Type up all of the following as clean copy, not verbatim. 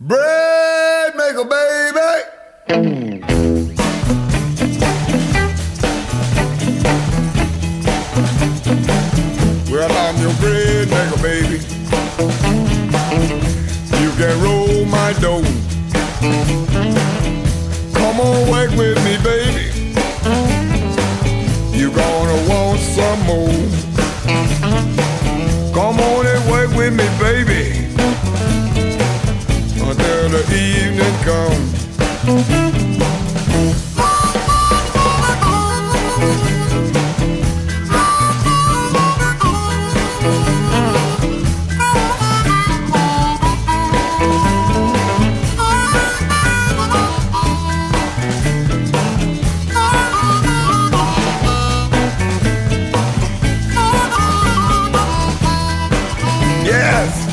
Breadmaker, baby. Well, I'm your breadmaker, baby. You can roll my dough. Come on, work with me, baby. You gonna want some more. Come on and work with me, baby, until the evening comes. Yes!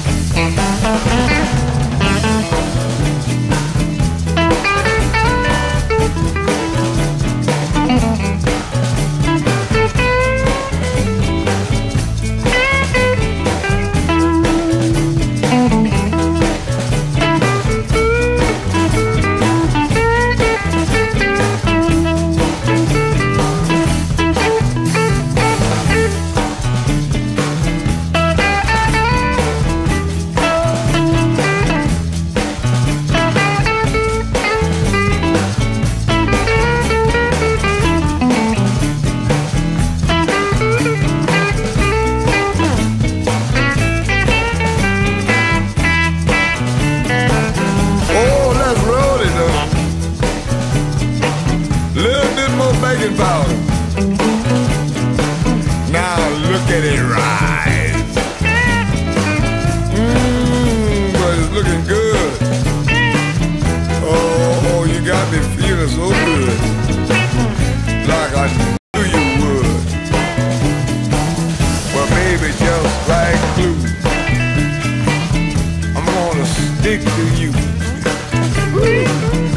Baking powder. Now look at it rise. But it's looking good. Oh, you got me feeling so good, like I knew you would. But baby, just like glue, I'm gonna stick to you. Woo.